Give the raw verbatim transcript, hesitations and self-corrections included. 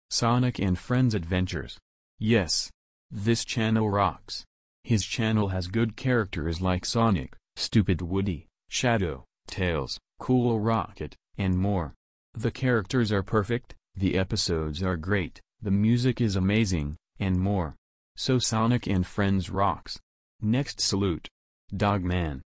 Sonic and Friends Adventures. Yes. This channel rocks. His channel has good characters like Sonic, Stupid Woody, Shadow, Tails, Cool Rocket, and more. The characters are perfect, the episodes are great, the music is amazing, and more. So Sonic and Friends rocks. Next salute. Dogman.